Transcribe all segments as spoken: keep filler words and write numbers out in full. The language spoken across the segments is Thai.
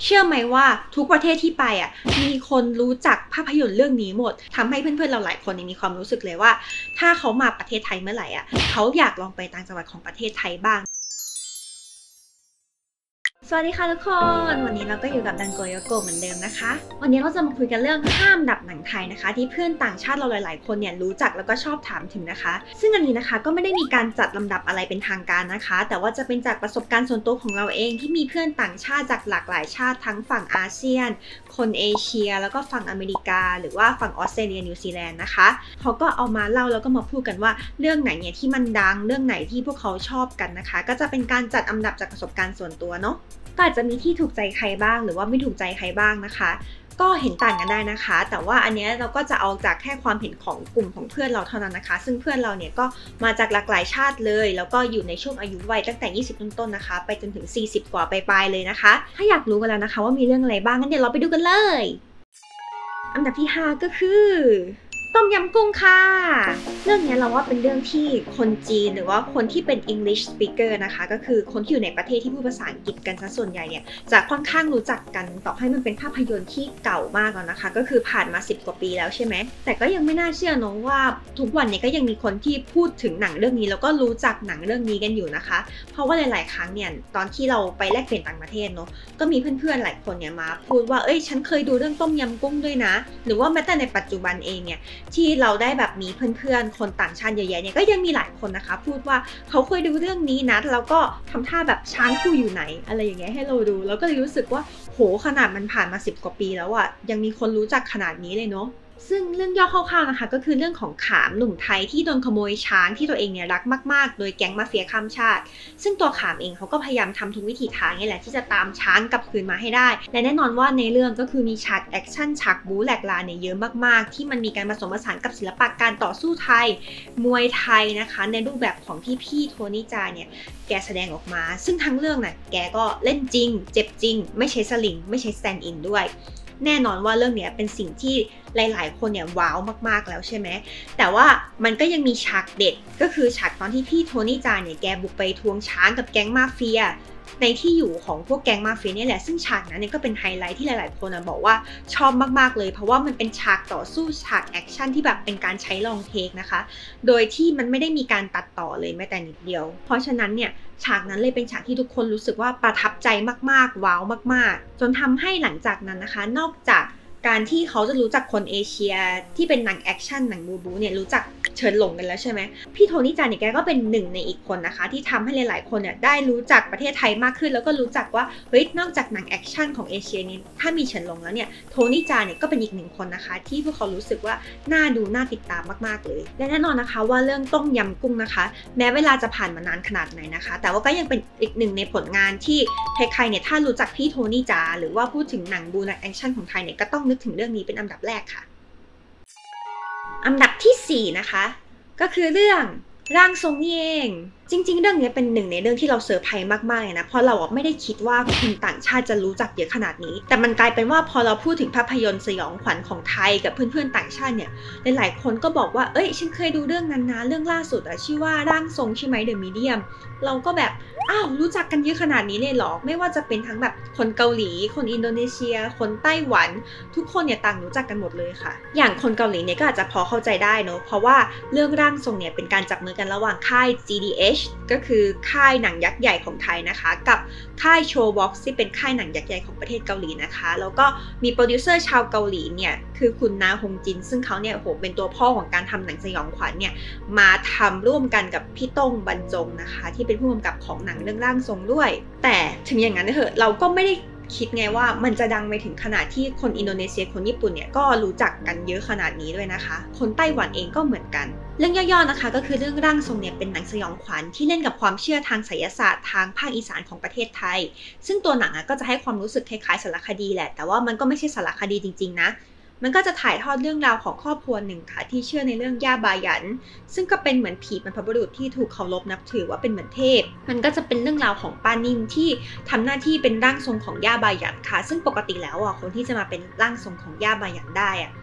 เชื่อไหมว่าทุกประเทศที่ไปอ่ะมีคนรู้จักภาพยนตร์เรื่องนี้หมดทำให้เพื่อนๆเราหลายคนมีความรู้สึกเลยว่าถ้าเขามาประเทศไทยเมื่อไหร่อ่ะเขาอยากลองไปต่างจังหวัดของประเทศไทยบ้างสวัสดีค่ะทุกคนวันนี้เราก็อยู่กับดังโกโยโกะเหมือนเดิมนะคะวันนี้เราจะมาคุยกันเรื่องห้ามดับหนังไทยนะคะที่เพื่อนต่างชาติเราหลายๆคนเนี่ยรู้จักแล้วก็ชอบถามถึงนะคะซึ่งอันนี้นะคะก็ไม่ได้มีการจัดลำดับอะไรเป็นทางการนะคะแต่ว่าจะเป็นจากประสบการณ์ส่วนตัวของเราเองที่มีเพื่อนต่างชาติจากหลากหลายชาติทั้งฝั่งอาเซียนคนเอเชียแล้วก็ฝั่งอเมริกาหรือว่าฝั่งออสเตรเลียนิวซีแลนด์นะคะเขาก็เอามาเล่าแล้วก็มาพูดกันว่าเรื่องไหนเนี่ยที่มันดังเรื่องไหนที่พวกเขาชอบกันนะคะก็จะเป็นการจัดอันดับจากประสบการณ์ส่วนตัวเนาะก็อาจจะมีที่ถูกใจใครบ้างหรือว่าไม่ถูกใจใครบ้างนะคะก็เห็นต่างกันได้นะคะแต่ว่าอันนี้เราก็จะเอาจากแค่ความเห็นของกลุ่มของเพื่อนเราเท่านั้นนะคะซึ่งเพื่อนเราเนี่ยก็มาจากหลากหลายชาติเลยแล้วก็อยู่ในช่วงอายุวัยตั้งแต่ยี่สิบต้นๆนะคะไปจนถึงสี่สิบกว่าปลายๆเลยนะคะถ้าอยากรู้กันแล้วนะคะว่ามีเรื่องอะไรบ้างงั้นเดี๋ยวเราไปดูกันเลยอันดับที่ห้าก็คือต้มยำกุ้งค่ะเรื่องนี้เราว่าเป็นเรื่องที่คนจีนหรือว่าคนที่เป็น English speaker นะคะก็คือคนที่อยู่ในประเทศที่พูดภาษาอังกฤษกันซะส่วนใหญ่เนี่ยจะค่อนข้างรู้จักกันต่อให้มันเป็นภาพยนตร์ที่เก่ามากแล้วนะคะก็คือผ่านมาสิบกว่าปีแล้วใช่ไหมแต่ก็ยังไม่น่าเชื่อเนอะว่าทุกวันนี้ก็ยังมีคนที่พูดถึงหนังเรื่องนี้แล้วก็รู้จักหนังเรื่องนี้กันอยู่นะคะเพราะว่าหลายๆครั้งเนี่ยตอนที่เราไปแลกเปลี่ยนต่างประเทศเนอะก็มีเพื่อนๆหลายคนเนี่ยมาพูดว่าเอ้ยฉันเคยดูเรื่องต้มยำกุ้งด้วยนะหรือว่าแม้แต่ในปัจจุบันเองเนี่ยที่เราได้แบบมีเพื่อนๆคนต่างชาติเยอะแยะเนี่ยก็ยังมีหลายคนนะคะพูดว่าเขาเคยดูเรื่องนี้นะแล้วก็ทำท่าแบบช้างคู่อยู่ไหนอะไรอย่างเงี้ยให้เราดูแล้วก็เลยรู้สึกว่าโหขนาดมันผ่านมาสิบกว่าปีแล้วอะยังมีคนรู้จักขนาดนี้เลยเนาะซึ่งเรื่องย่อคร่าวๆนะคะก็คือเรื่องของขามหนุ่มไทยที่โดนขโมยช้างที่ตัวเองเนี่ยรักมากๆโดยแก๊งมาเฟียข้ามชาติซึ่งตัวขามเองเขาก็พยายามทำทุกวิถีทางนี่แหละที่จะตามช้างกลับคืนมาให้ได้และแน่นอนว่าในเรื่องก็คือมีฉากแอคชั่นฉากบู๊แหลกลาเนี่ยเยอะมากๆที่มันมีการผสมผสานกับศิลปะการต่อสู้ไทยมวยไทยนะคะในรูปแบบของที่พี่โทนี่จาเนี่ยแกแสดงออกมาซึ่งทั้งเรื่องน่ะแกก็เล่นจริงเจ็บจริงไม่ใช้สลิงไม่ใช้สแตนด์อินด้วยแน่นอนว่าเรื่องนี้เป็นสิ่งที่หลายๆคนเนี่ยว้าวมากๆแล้วใช่ไหมแต่ว่ามันก็ยังมีฉากเด็ดก็คือฉากตอนที่พี่โทนี่จาเนี่ยแกบุกไปทวงช้างกับแก๊งมาเฟียในที่อยู่ของพวกแก๊งมาเฟียนี่แหละซึ่งฉากนั้นเนี่ยก็เป็นไฮไลท์ที่หลายๆคนบอกว่าชอบมากๆเลยเพราะว่ามันเป็นฉากต่อสู้ฉากแอคชั่นที่แบบเป็นการใช้ลองเทคนะคะโดยที่มันไม่ได้มีการตัดต่อเลยแม้แต่นิดเดียวเพราะฉะนั้นเนี่ยฉากนั้นเลยเป็นฉากที่ทุกคนรู้สึกว่าประทับใจมากๆว้าวมากๆจนทำให้หลังจากนั้นนะคะนอกจากการที่เขาจะรู้จักคนเอเชียที่เป็นหนังแอคชั่นหนังบูบูเนี่ยรู้จักเฉินหลงกันแล้วใช่ไหมพี่โทนี่จาเนี่ยแกก็เป็นหนึ่งในอีกคนนะคะที่ทำให้หลายๆคนเนี่ยได้รู้จักประเทศไทยมากขึ้นแล้วก็รู้จักว่าเฮ้ยนอกจากหนังแอคชั่นของเอเชียนี้ถ้ามีเฉินหลงแล้วเนี่ยโทนี่จาเนี่ยก็เป็นอีกหนึ่งคนนะคะที่พวกเขารู้สึกว่าน่าดูน่าติดตามมากๆเลยและแน่นอนนะคะว่าเรื่องต้มยำกุ้งนะคะแม้เวลาจะผ่านมานานขนาดไหนนะคะแต่ว่าก็ยังเป็นอีกหนึ่งในผลงานที่ใครๆเนี่ยถ้ารู้จักพี่โทนี่จาหรือว่าพูดถึงหนังบูหนังแอคชั่นของไทยเนี่ยก็ต้องนึกถึงเรื่องนี้เป็นอันดับแรกค่ะอันดับที่สี่นะคะก็คือเรื่องร่างทรงนี่เองจริงๆเรื่องนี้เป็นหนึ่งในเรื่องที่เราเซอร์ไพรส์มากๆเลยนะเพราะเราไม่ได้คิดว่าคนต่างชาติจะรู้จักเยอะขนาดนี้แต่มันกลายเป็นว่าพอเราพูดถึงภาพยนตร์สยองขวัญของไทยกับเพื่อนๆต่างชาติเนี่ยหลายๆคนก็บอกว่าเอ้ยฉันเคยดูเรื่องนั้นนะเรื่องล่าสุดอะชื่อว่าร่างทรงใช่ไหม The Medium เราก็แบบอ้าวรู้จักกันเยอะขนาดนี้เลยเหรอไม่ว่าจะเป็นทั้งแบบคนเกาหลีคนอินโดนีเซียคนไต้หวันทุกคนเนี่ยต่างรู้จักกันหมดเลยค่ะอย่างคนเกาหลีเนี่ยก็อาจจะพอเข้าใจได้เนอะเพราะว่าเรื่องร่างทรงเนี่ยเป็นการจับมือกันระหว่างค่าย จี ดี เอช ก็คือค่ายหนังยักษ์ใหญ่ของไทยนะคะกับค่ายโชว์บ็อกซ์ที่เป็นค่ายหนังยักษ์ใหญ่ของประเทศเกาหลีนะคะแล้วก็มีโปรดิวเซอร์ชาวเกาหลีเนี่ยคือคุณนาฮงจินซึ่งเขาเนี่ยโหเป็นตัวพ่อของการทำหนังสยองขวัญเนี่ยมาทำร่วมกันกับพี่ต้งบรรจงนะคะที่เป็นผู้กำกับของหนังเรื่องร่างทรงด้วยแต่ถึงอย่างนั้นเถอะเราก็ไม่ได้คิดไงว่ามันจะดังไปถึงขนาดที่คนอินโดนีเซียคนญี่ปุ่นเนี่ยก็รู้จักกันเยอะขนาดนี้ด้วยนะคะคนไต้หวันเองก็เหมือนกันเรื่องย่อๆนะคะก็คือเรื่องร่างทรงเนี่ยเป็นหนังสยองขวัญที่เล่นกับความเชื่อทางไสยศาสตร์ทางภาคอีสานของประเทศไทยซึ่งตัวหนังก็จะให้ความรู้สึกคล้ายๆสารคดีแหละแต่ว่ามันก็ไม่ใช่สารคดีจริงๆนะมันก็จะถ่ายทอดเรื่องราวของครอบครัวหนึ่งค่ะที่เชื่อในเรื่องย่าบายันซึ่งก็เป็นเหมือนผีบรรพบุรุษที่ถูกเคารพนับถือว่าเป็นเหมือนเทพมันก็จะเป็นเรื่องราวของป้านิ่มที่ทำหน้าที่เป็นร่างทรงของย่าบายันค่ะซึ่งปกติแล้วอ่ะคนที่จะมาเป็นร่างทรงของย่าบายันได้อ่ะ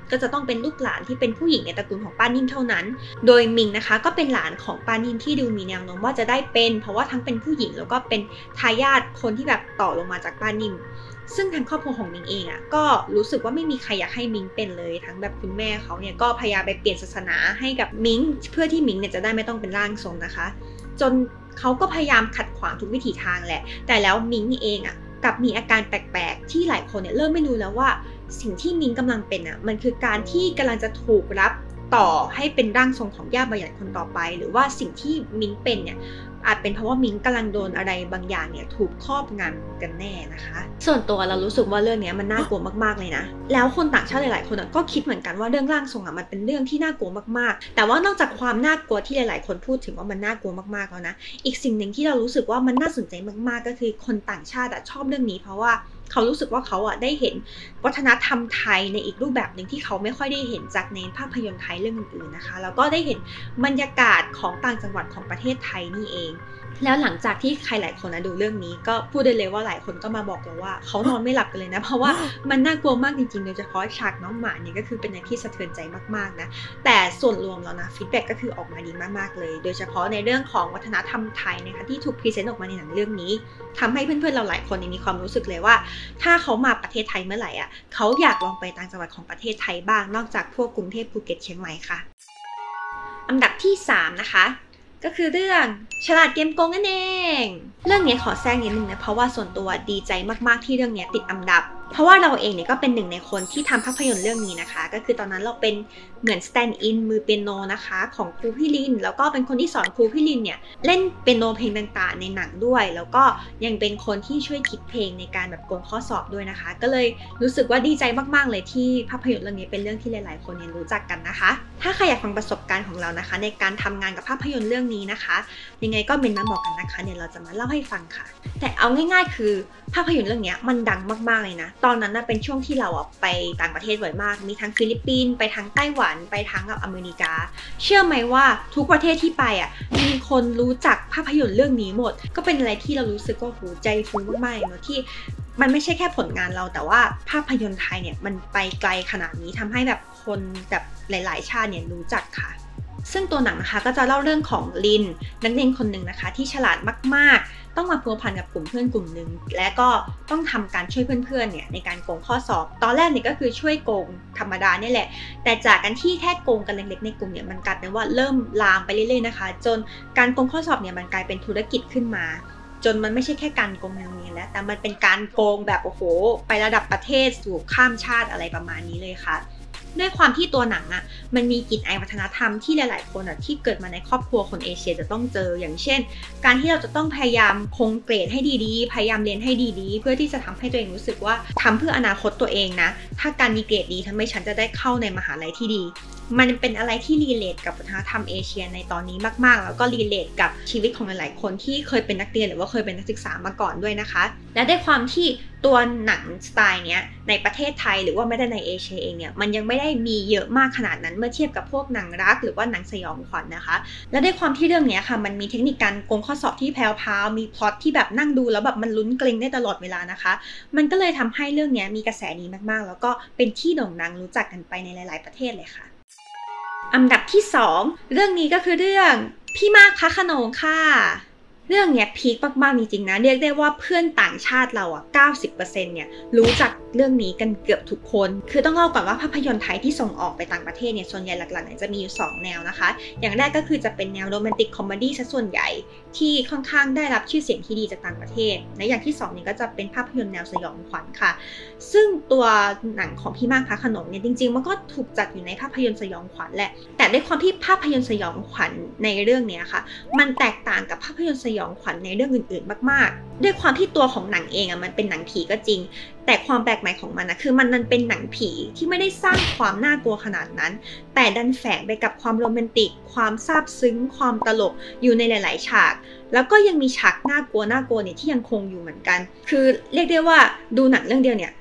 ก็จะต้องเป็นลูกหลานที่เป็นผู้หญิงในตระกูลของป้านิ่มเท่านั้นโดยมิงนะคะก็เป็นหลานของป้านิ่มที่ดูมีแนวโน้มว่าจะได้เป็นเพราะว่าทั้งเป็นผู้หญิงแล้วก็เป็นทายาทคนที่แบบต่อลงมาจากป้านิ่มซึ่งทางครอบครัวของมิงเองอ่ะก็รู้สึกว่าไม่มีใครอยากให้มิงเป็นเลยทั้งแบบคุณแม่เขาเนี่ยก็พยายามไปเปลี่ยนศาสนาให้กับมิงเพื่อที่มิงเนี่ยจะได้ไม่ต้องเป็นร่างทรงนะคะจนเขาก็พยายามขัดขวางทุกวิถีทางแหละแต่แล้วมิงเองอ่ะกลับมีอาการแปลกๆที่หลายคนเนี่ยเริ่มไม่รู้แล้วว่าสิ่งที่มิงกำลังเป็นอ่ะมันคือการที่กำลังจะถูกรับต่อให้เป็นร่างทรงของย่าบาหยันคนต่อไปหรือว่าสิ่งที่มิงเป็นเนี่ยอาจเป็นเพราะว่ามิงกำลังโดนอะไรบางอย่างเนี่ยถูกครอบงำกันแน่นะคะส่วนตัวเรารู้สึกว่าเรื่องนี้มันน่ากลัวมากๆเลยนะแล้วคนต่างชาติหลายๆคนก็คิดเหมือนกันว่าเรื่องร่างทรงอ่ะมันเป็นเรื่องที่น่ากลัวมากๆแต่ว่านอกจากความน่ากลัวที่หลายๆคนพูดถึงว่ามันน่ากลัวมากๆแล้วนะอีกสิ่งหนึ่งที่เรารู้สึกว่ามันน่าสนใจมากๆก็คือคนต่างชาติชอบเรื่องนี้เพราะว่าเขารู้สึกว่าเขาอ่ะได้เห็นวัฒนธรรมไทยในอีกรูปแบบหนึ่งที่เขาไม่ค่อยได้เห็นจากในภาพยนตร์ไทยเรื่องอื่นๆนะคะแล้วก็ได้เห็นบรรยากาศของต่างจังหวัดของประเทศไทยนี่เองแล้วหลังจากที่ใครหลายคนนะดูเรื่องนี้ก็พูดได้เลยว่าหลายคนก็มาบอกเราว่าเขานอนไม่หลับกันเลยนะเพราะว่ามันน่ากลัวมากจริงๆโดยเฉพาะฉากน้องหมาเนี่ยก็คือเป็นอะไรที่สะเทือนใจมากๆนะแต่ส่วนรวมแล้วนะฟีดแบ็กก็คือออกมาดีมากๆเลยโดยเฉพาะในเรื่องของวัฒนธรรมไทยนะคะที่ถูกพรีเซนต์ออกมาในหนังเรื่องนี้ทำให้เพื่อนๆเราหลายคนมีความรู้สึกเลยว่าถ้าเขามาประเทศไทยเมื่อไหร่อ่ะเขาอยากลองไปต่างจังหวัดของประเทศไทยบ้างนอกจากพวกกรุงเทพภูเก็ตเชียงใหม่ค่ะอันดับที่สามนะคะก็คือเรื่องฉลาดเกมโกงนั่นเองเรื่องนี้ขอแทรกนิดนึงนะเพราะว่าส่วนตัวดีใจมากๆที่เรื่องนี้ติดอันดับเพราะว่าเราเองเนี่ยก็เป็นหนึ่งในคนที่ทำภาพยนตร์เรื่องนี้นะคะก็คือตอนนั้นเราเป็นเหมือน stand in มือเปียโนนะคะของครูพี่ลินแล้วก็เป็นคนที่สอนครูพี่ลินเนี่ยเล่นเปียโนเพลงต่างๆในหนังด้วยแล้วก็ยังเป็นคนที่ช่วยคิดเพลงในการแบบโกงข้อสอบด้วยนะคะก็เลยรู้สึกว่าดีใจมากๆเลยที่ภาพยนตร์เรื่องนี้เป็นเรื่องที่หลายๆคนเนี่ยรู้จักกันนะคะถ้าใครอยากฟังประสบการณ์ของเรานะคะในการทำงานกับภาพยนตร์เรื่องนี้นะคะยังไงก็เมนต์มาบอกกันนะคะเดี๋ยวเราจะมาเล่าให้ฟังค่ะแต่เอาง่ายๆคือภาพยนตร์เรื่องนี้มันดังมากๆเลยนะตอนนั้นเป็นช่วงที่เราไปต่างประเทศบ่อยมากมีทั้งฟิลิปปินส์ไปทั้งไต้หวันไปทั้งกับอเมริกาเชื่อไหมว่าทุกประเทศที่ไปอ่ะมีคนรู้จักภาพยนตร์เรื่องนี้หมดก็เป็นอะไรที่เรารู้สึกว่าหูใจฟูมากๆเนาะที่มันไม่ใช่แค่ผลงานเราแต่ว่าภาพยนตร์ไทยเนี่ยมันไปไกลขนาดนี้ทำให้แบบคนแบบหลายๆชาติเนี่ยรู้จักค่ะซึ่งตัวหนังนะคะก็จะเล่าเรื่องของลินนักเรียนคนหนึ่งนะคะที่ฉลาดมากๆต้องมาพัวพันกับกลุ่มเพื่อนกลุ่มหนึ่งและก็ต้องทำการช่วยเพื่อนๆเนี่ยในการโกงข้อสอบตอนแรกเนี่ยก็คือช่วยโกงธรรมดาเนี่ยแหละแต่จากการที่แค่โกงกันเล็กๆในกลุ่มเนี่ยมันกลายเป็นว่าเริ่มลามไปเรื่อยๆนะคะจนการโกงข้อสอบเนี่ยมันกลายเป็นธุรกิจขึ้นมาจนมันไม่ใช่แค่การโกงในโรงเรียนแล้วแต่มันเป็นการโกงแบบโอ้โหไประดับประเทศสู่ข้ามชาติอะไรประมาณนี้เลยค่ะด้วยความที่ตัวหนังอ่ะมันมีกลิ่นอายวัฒนธรรมที่หลายๆคนอ่ะที่เกิดมาในครอบครัวคนเอเชียจะต้องเจออย่างเช่นการที่เราจะต้องพยายามคงเกรดให้ดีๆพยายามเรียนให้ดีๆเพื่อที่จะทำให้ตัวเองรู้สึกว่าทำเพื่ออนาคตตัวเองนะถ้าการมีเกรดดีทำให้ฉันจะได้เข้าในมหาลัยที่ดีมันเป็นอะไรที่รีเลทกับวัฒนธรรมเอเชียในตอนนี้มากๆแล้วก็รีเลทกับชีวิตของหลายๆคนที่เคยเป็นนักเรียนหรือว่าเคยเป็นนักศึกษามาก่อนด้วยนะคะและด้วยความที่ตัวหนังสไตล์เนี้ยในประเทศไทยหรือว่าไม่ได้ในเอเชียเองเนี่ยมันยังไม่ได้มีเยอะมากขนาดนั้นเมื่อเทียบกับพวกหนังรักหรือว่าหนังสยองขวัญ นะคะและด้วยความที่เรื่องนี้ค่ะมันมีเทคนิคการโกงข้อสอบที่แพรวๆมีพล็อตที่แบบนั่งดูแล้วแบบมันลุ้นเกรงได้ตลอดเวลานะคะมันก็เลยทำให้เรื่องนี้มีกระแสดีมากๆแล้วก็เป็นที่โด่งดังรู้จักกันไปในหลายๆประเทศเลยค่ะอันดับที่สองเรื่องนี้ก็คือเรื่องพี่มากพระโขนงค่ะเรื่องเนี้ยพีคมากๆจริงๆนะเรียกได้ว่าเพื่อนต่างชาติเราอ่ะ เก้าสิบเปอร์เซ็นต์ เนี่ยรู้จักเรื่องนี้กันเกือบทุกคนคือต้องเล่าก่อนว่าภาพยนตร์ไทยที่ส่งออกไปต่างประเทศเนี่ยส่วนใหญ่หลักๆเนี่ยจะมีอยู่สองแนวนะคะอย่างแรกก็คือจะเป็นแนวโรแมนติกคอมเมดี้ซะส่วนใหญ่ที่ค่อนข้างได้รับชื่อเสียงที่ดีจากต่างประเทศและอย่างที่สองเนี่ยก็จะเป็นภาพยนตร์แนวสยองขวัญค่ะซึ่งตัวหนังของพี่มากพระโขนงเนี่ยจริงๆมันก็ถูกจัดอยู่ในภาพยนตร์สยองขวัญแหละแต่ด้วยความที่ภาพยนตร์สยองขวัญในเรื่องนี้ค่ะมันแตกต่างกับภาพยนตร์สยองขวัญในเรื่องอื่นๆมากๆด้วยความที่ตัวของหนังเองอ่ะมันเป็นหนังผีก็จริงแต่ความแปลกใหม่ของมันนะคือมันมันเป็นหนังผีที่ไม่ได้สร้างความน่ากลัวขนาดนั้นแต่ดันแฝงไปกับความโรแมนติกความซาบซึ้งความตลกอยู่ในหลายๆฉากแล้วก็ยังมีฉากน่ากลัวน่ากลัวเนี่ยที่ยังคงอยู่เหมือนกันคือเรียกได้ว่าดูหนังเรื่องเดียวเนี่ย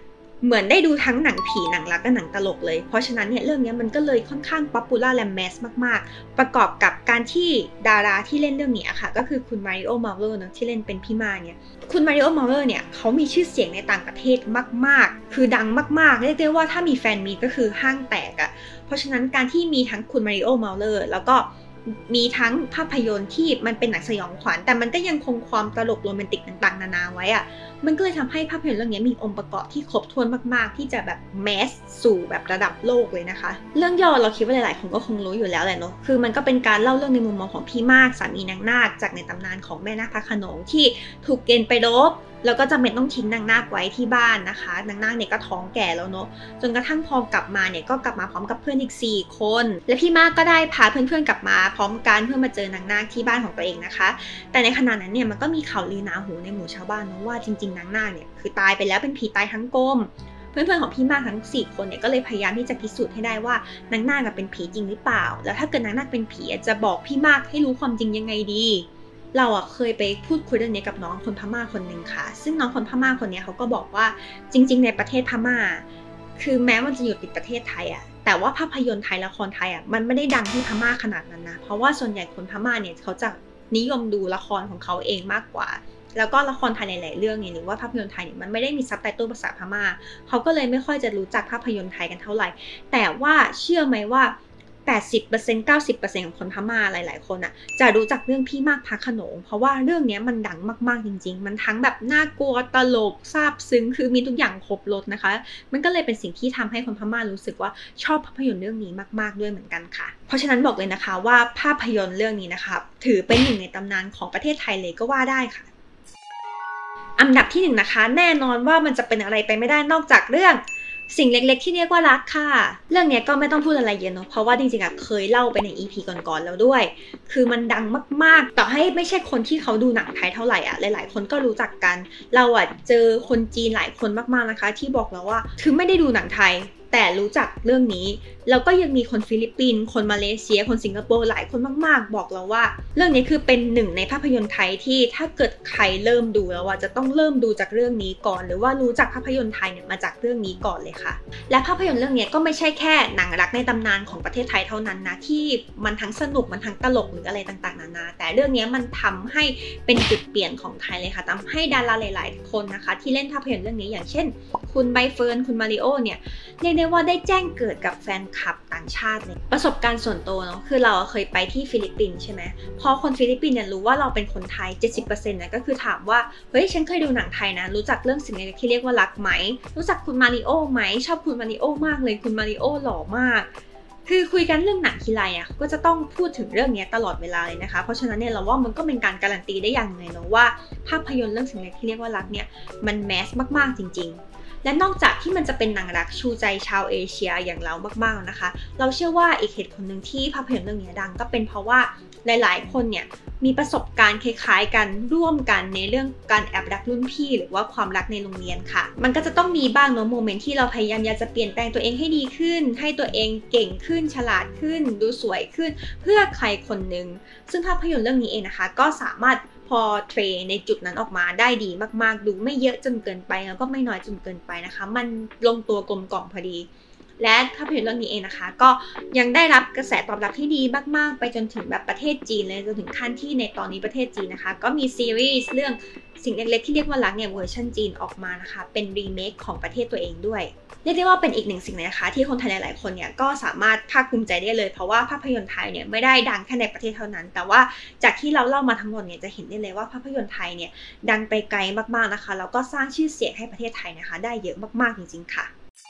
เหมือนได้ดูทั้งหนังผีหนังรักและหนังตลกเลยเพราะฉะนั้นเนี่ยเรื่องนี้มันก็เลยค่อนข้างป๊อปปูล่าและแมสมากๆประกอบกับการที่ดาราที่เล่นเรื่องนี้ค่ะก็คือคุณมาริโอ มาเลอร์เนาะที่เล่นเป็นพี่มาเนี่ยคุณมาริโอ มาเลอร์เนี่ยเขามีชื่อเสียงในต่างประเทศมากๆคือดังมากๆเรียกได้ว่าถ้ามีแฟนมีก็คือห้างแตกอะเพราะฉะนั้นการที่มีทั้งคุณมาริโอ มาเลอร์แล้วก็มีทั้งภาพยนตร์ที่มันเป็นหนังสยองขวัญแต่มันก็ยังคงความตลกโรแมนติกต่างๆนานาไว้อะมันก็เลยทำให้ภาพยนตร์เรื่องนี้มีองค์ประกอบที่ครบถ้วนมากๆที่จะแบบแมสสู่แบบระดับโลกเลยนะคะเรื่องย่อเราคิดว่าหลายๆคนก็คงรู้อยู่แล้วแหละเนาะคือมันก็เป็นการเล่าเรื่องในมุมมองของพี่มากสามีนางนาคจากในตำนานของแม่นาคพระโขนงที่ถูกเกณฑ์ไปรบแล้วก็จำเป็นต้องทิ้งนางนาคไว้ที่บ้านนะคะนางนาคเนี่ยก็ท้องแก่แล้วเนาะจนกระทั่งพอกลับมาเนี่ยก็กลับมาพร้อมกับเพื่อนอีกสี่คนและพี่มากก็ได้พาเพื่อนๆกลับมาพร้อมกันเพื่อมาเจอนางนาคที่บ้านของตัวเองนะคะแต่ในขณะนั้นเนี่ยมันก็มีข่าวลือหนาหูในหมู่ชาวบ้านเนาะว่าจริงๆนางนาคเนี่ยคือตายไปแล้วเป็นผีตายทั้งกลมเพื่อนๆของพี่มากทั้งสี่คนเนี่ยก็เลยพยายามที่จะพิสูจน์ให้ได้ว่านางนาคเป็นผีจริงหรือเปล่าแล้วถ้าเกิดนางนาคเป็นผีจะบอกพี่มากให้รู้ความจริงยังไงดีเราอ่ะเคยไปพูดคุยเรื่องนี้กับน้องคนพม่าคนหนึ่งค่ะซึ่งน้องคนพม่าคนนี้เขาก็บอกว่าจริงๆในประเทศพม่าคือแม้มันจะอยู่ติดประเทศไทยอ่ะแต่ว่าภาพยนตร์ไทยละครไทยอ่ะมันไม่ได้ดังที่พม่าขนาดนั้นนะเพราะว่าส่วนใหญ่คนพม่าเนี่ยเขาจะนิยมดูละครของเขาเองมากกว่าแล้วก็ละครไทยหลายๆเรื่องเนี่ยหรือว่าภาพยนตร์ไทยเนี่ยมันไม่ได้มีซับไตเติลภาษาพม่าเขาก็เลยไม่ค่อยจะรู้จักภาพยนตร์ไทยกันเท่าไหร่แต่ว่าเชื่อไหมว่า แปดสิบเปอร์เซ็นต์ เก้าสิบเปอร์เซ็นต์ ของคนพม่าหลายๆคนอ่ะจะรู้จักเรื่องพี่มากพระโขนงเพราะว่าเรื่องนี้มันดังมากๆจริงๆมันทั้งแบบน่ากลัวตลกซาบซึ้งคือมีทุกอย่างครบรสนะคะมันก็เลยเป็นสิ่งที่ทำให้คนพม่ารู้สึกว่าชอบภาพยนตร์เรื่องนี้มากๆด้วยเหมือนกันค่ะเพราะฉะนั้นบอกเลยนะคะว่าภาพยนตร์เรื่องนี้นะคะถือเป็นหนึ่งในตำนานของประเทศไทยเลยก็ว่าได้ค่ะอันดับที่หนึ่งนะคะแน่นอนว่ามันจะเป็นอะไรไปไม่ได้นอกจากเรื่องสิ่งเล็กๆที่เรียกว่ารักค่ะเรื่องนี้ก็ไม่ต้องพูดอะไรเยอะเนาะเพราะว่าจริงๆอะเคยเล่าไปใน อี พี ก่อนๆแล้วด้วยคือมันดังมากๆต่อให้ไม่ใช่คนที่เขาดูหนังไทยเท่าไหร่อ่ะหลายๆคนก็รู้จักกันเราอ่ะเจอคนจีนหลายคนมากๆนะคะที่บอกเราว่าถึงไม่ได้ดูหนังไทยแต่รู้จักเรื่องนี้แล้วก็ยังมีคนฟิลิปปินส์คนมาเลเซียคนสิงคโปร์หลายคนมากๆบอกเราว่าเรื่องนี้คือเป็นหนึ่งในภาพยนตร์ไทยที่ถ้าเกิดใครเริ่มดูแล้วว่าจะต้องเริ่มดูจากเรื่องนี้ก่อนหรือว่ารู้จักภาพยนตร์ไทยเนี่ยมาจากเรื่องนี้ก่อนเลยค่ะและภาพยนตร์เรื่องนี้ก็ไม่ใช่แค่หนังรักในตำนานของประเทศไทยเท่านั้นนะที่มันทั้งสนุกมันทั้งตลกหรืออะไรต่างๆนานาแต่เรื่องนี้มันทำให้เป็นจุดเปลี่ยนของไทยเลยค่ะทำให้ดาราหลายๆคนนะคะที่เล่นภาพยนตร์เรื่องนี้อย่างเช่นคุณใบเฟิร์นคุณมาริโอเนี่ยเรียกได้ว่าได้แจ้งเกิดกับแฟนคลับต่างชาติเลยประสบการณ์ส่วนตัวเนาะคือเราเคยไปที่ฟิลิปปินส์ใช่ไหมพอคนฟิลิปปินส์เนี่ยรู้ว่าเราเป็นคนไทย เจ็ดสิบเปอร์เซ็นต์ เนี่ยก็คือถามว่าเฮ้ยฉันเคยดูหนังไทยนะรู้จักเรื่องสิ่งเล็กที่เรียกว่ารักไหมรู้จักคุณมาริโอไหมชอบคุณมาริโอมากเลยคุณมาริโอหล่อมากคือคุยกันเรื่องหนังทีไรอ่ะก็จะต้องพูดถึงเรื่องนี้ตลอดเวลาเลยนะคะเพราะฉะนั้นเนี่ยเราว่ามันก็เป็นการการันตีได้อย่างหนึ่งเนาะว่าภาพยนตร์เรื่องสิ่งเล็กที่เรียกว่ารักเนี่ยมันแมสมากๆจริงๆและนอกจากที่มันจะเป็นหนังรักชูใจชาวเอเชียอย่างเรามากๆนะคะเราเชื่อว่าอีกเหตุผลหนึ่งที่ภาพยนตร์เรื่องนี้ดังก็เป็นเพราะว่าหลายๆคนเนี่ยมีประสบการณ์คล้ายๆกันร่วมกันในเรื่องการแอบรักรุ่นพี่หรือว่าความรักในโรงเรียนค่ะมันก็จะต้องมีบ้างเนาะโมเมนต์ที่เราพยายามอยากจะเปลี่ยนแปลงตัวเองให้ดีขึ้นให้ตัวเองเก่งขึ้นฉลาดขึ้นดูสวยขึ้นเพื่อใครคนหนึ่งซึ่งภาพยนตร์เรื่องนี้เองนะคะก็สามารถพอเทรนในจุดนั้นออกมาได้ดีมากๆดูไม่เยอะจนเกินไปแล้วก็ไม่น้อยจนเกินไปนะคะมันลงตัวกลมกล่อมพอดีและภาพยนตร์เรื่องนี้เองนะคะก็ยังได้รับกระแสตอบรับที่ดีมากๆไปจนถึงแบบประเทศจีนเลยจนถึงขั้นที่ในตอนนี้ประเทศจีนนะคะก็มีซีรีส์เรื่องสิ่งเล็กๆที่เรียกว่ารักเนี่ยเวอร์ชันจีนออกมานะคะเป็นรีเมคของประเทศตัวเองด้วยเรียกได้ว่าเป็นอีกหนึ่งสิ่งเลยนะคะที่คนไทยหลายๆคนเนี่ยก็สามารถภาคภูมิใจได้เลยเพราะว่าภาพยนตร์ไทยเนี่ยไม่ได้ดังแค่ในประเทศเท่านั้นแต่ว่าจากที่เราเล่ามาทั้งหมดเนี่ยจะเห็นได้เลยว่าภาพยนตร์ไทยเนี่ยดังไปไกลมากๆนะคะแล้วก็สร้างชื่อเสียงให้ประเทศไทยนะคะได้เยอะมากๆจริงๆค่ะ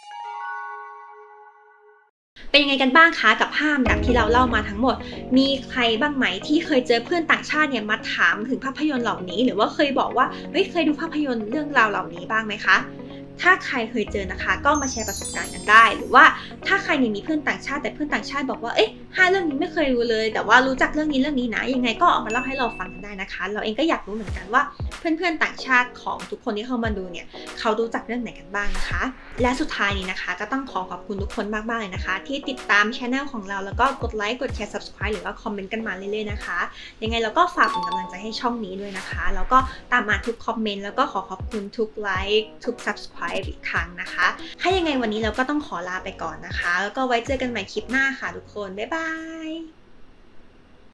เป็นยังไงกันบ้างคะกับห้าอันดับที่เราเล่ามาทั้งหมดมีใครบ้างไหมที่เคยเจอเพื่อนต่างชาติเนี่ยมาถามถึงภาพยนตร์เหล่านี้หรือว่าเคยบอกว่าเฮ้ยเคยดูภาพยนตร์เรื่องราวเหล่านี้บ้างไหมคะถ้าใครเคยเจอนะคะก็มาแชร์ประสบการณ์กันได้หรือว่าถ้าใครมีเพื่อนต่างชาติแต่เพื่อนต่างชาติบอกว่าเอ๊ะห้าเรื่องนี้ไม่เคยรู้เลยแต่ว่ารู้จักเรื่องนี้เรื่องนี้นะยังไงก็เอามาเล่าให้เราฟังกันได้นะคะเราเองก็อยากรู้เหมือนกันว่าเพื่อนๆต่างชาติของทุกคนที่เข้ามาดูเนี่ยเขารู้จักเรื่องไหนกันบ้างนะคะและสุดท้ายนี้นะคะก็ต้องขอขอบคุณทุกคนมากๆเลยนะคะที่ติดตามช่องของเราแล้วก็กดไลค์กดแชร์ ซับสไครบ์ หรือว่าคอมเมนต์กันมาเรื่อยๆนะคะยังไงเราก็ฝากเป็นกำลังใจให้ช่องนี้ด้วยนะคะแล้วก็ตามมาทุกคอมเมนต์แล้วก็ขอขอบคุณทุกไลค์ทุก ซับสไคร Subscribe อีกครั้งนะคะถ้ายังไงวันนี้เราก็ต้องขอลาไปก่อนนะคะแล้วก็ไว้เจอกันใหม่คลิปหน้าค่ะทุกคนบ๊ายบาย